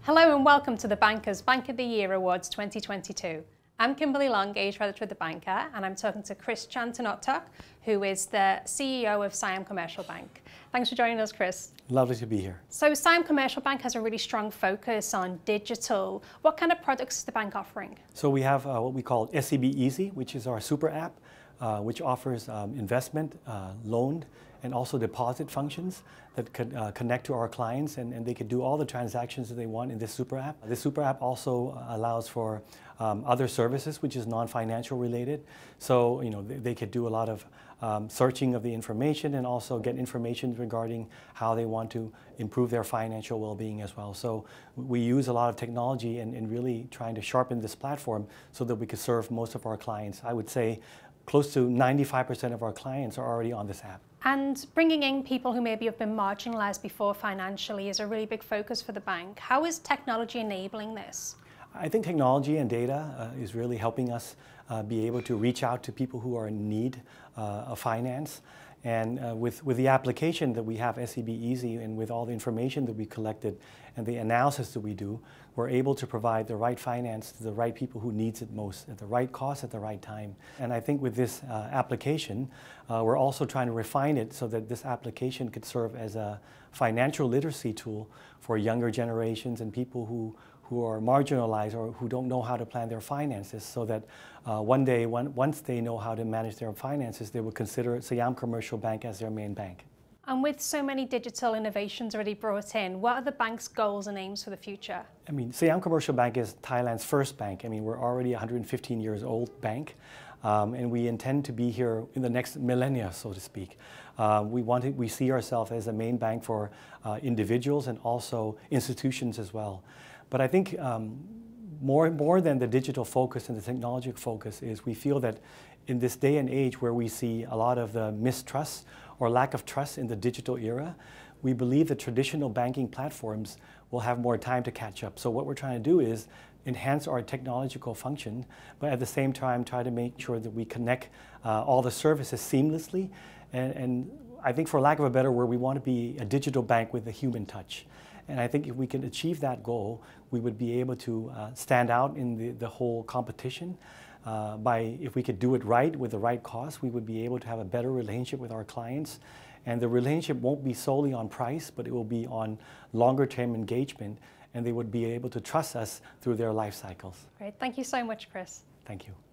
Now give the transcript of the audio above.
Hello and welcome to the Bankers Bank of the Year Awards 2022. I'm Kimberley Long, Age Editor of The Banker, and I'm talking to Kris Chantanotock, who is the CEO of Siam Commercial Bank. Thanks for joining us, Kris. Lovely to be here. So Siam Commercial Bank has a really strong focus on digital. What kind of products is the bank offering? So we have what we call SCB Easy, which is our super app, which offers investment, loan, and also deposit functions that could connect to our clients, and they could do all the transactions that they want in this super app. This super app also allows for other services, which is non-financial related. So they could do a lot of searching of the information and also get information regarding how they want to improve their financial well-being as well. So we use a lot of technology and really trying to sharpen this platform so that we could serve most of our clients. I would say close to 95% of our clients are already on this app. And bringing in people who maybe have been marginalised before financially is a really big focus for the bank. How is technology enabling this? I think technology and data is really helping us be able to reach out to people who are in need of finance. And with the application that we have, SCB Easy, and with all the information that we collected and the analysis that we do, we're able to provide the right finance to the right people who needs it most, at the right cost, at the right time. And I think with this application, we're also trying to refine it so that this application could serve as a financial literacy tool for younger generations and people who are marginalized or who don't know how to plan their finances, so that one day, once they know how to manage their finances, they will consider Siam Commercial Bank as their main bank. And with so many digital innovations already brought in, what are the bank's goals and aims for the future? I mean, Siam Commercial Bank is Thailand's first bank. I mean, we're already a 115 years old bank, and we intend to be here in the next millennia, so to speak. We see ourselves as a main bank for individuals and also institutions as well. But I think more than the digital focus and the technological focus is we feel that in this day and age where we see a lot of the mistrust or lack of trust in the digital era, we believe that traditional banking platforms will have more time to catch up. So what we're trying to do is enhance our technological function, but at the same time try to make sure that we connect all the services seamlessly. And I think, for lack of a better word, we want to be a digital bank with a human touch. And I think if we can achieve that goal, we would be able to stand out in the whole competition. If we could do it right with the right cost, we would be able to have a better relationship with our clients. And the relationship won't be solely on price, but it will be on longer term engagement, and they would be able to trust us through their life cycles. Great. Thank you so much, Kris. Thank you.